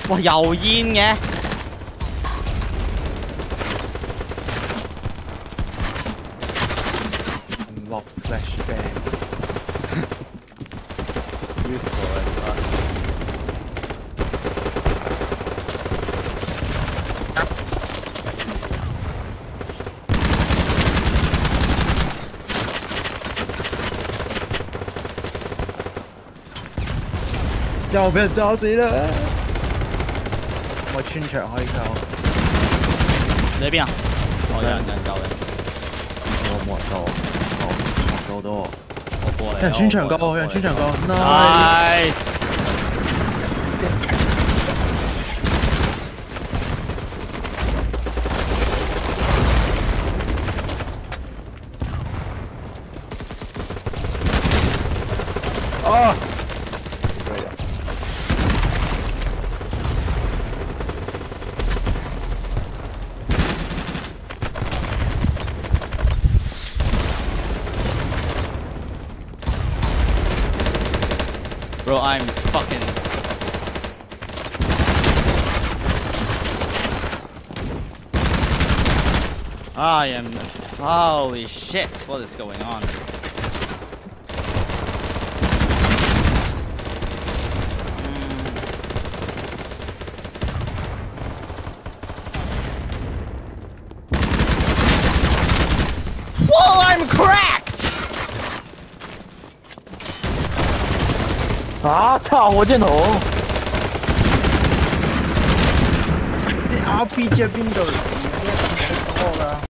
哇，又煙嘅。 Unlock flashbang. Useful as fuck.又俾人炸死啦！我穿牆可以救。 你喺邊啊？我有人救你。 我冇人救我，救到我。 我過嚟。 有人穿牆救我，有人穿牆救我。 Nice。 啊！ Bro, I'm fucking. I am. Holy shit! What is going on? Whoa! I'm cracked. 啊！操！我箭头。 啲 RPG 喺邊度嚟？啲咁多㗎？